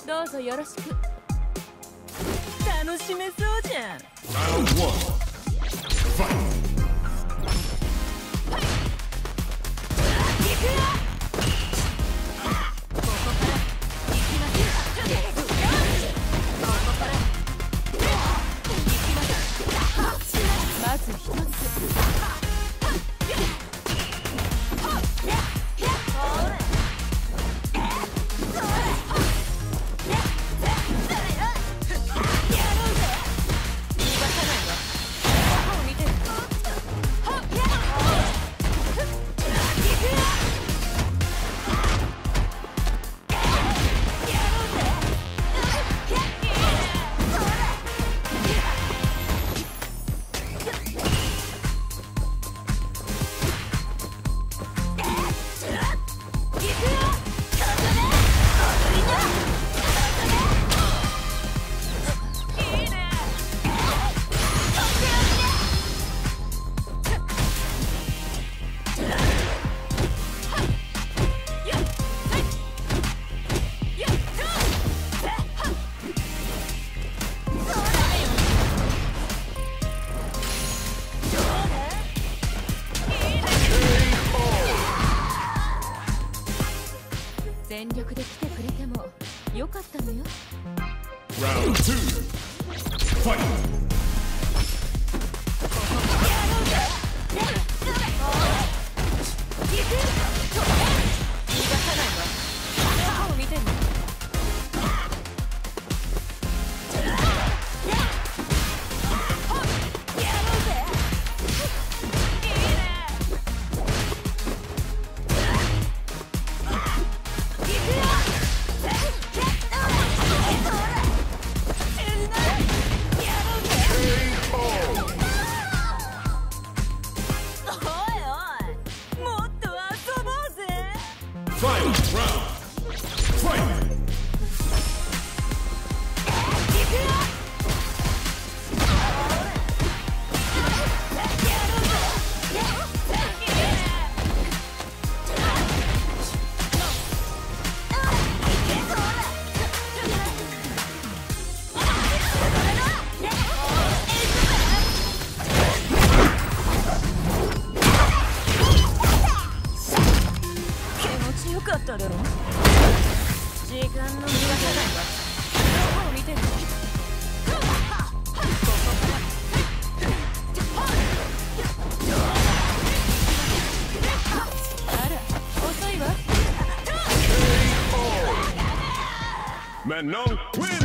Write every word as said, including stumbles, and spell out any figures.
どうぞよろしく。楽しめそうじゃん。 Round one. Fight. まず一つ。全力で来てくれてもよかったのよ。 Round two. Fight. よかっただろ。時間の無駄さだわ。どこを見てるの。あら、遅いわ。 Manon wins.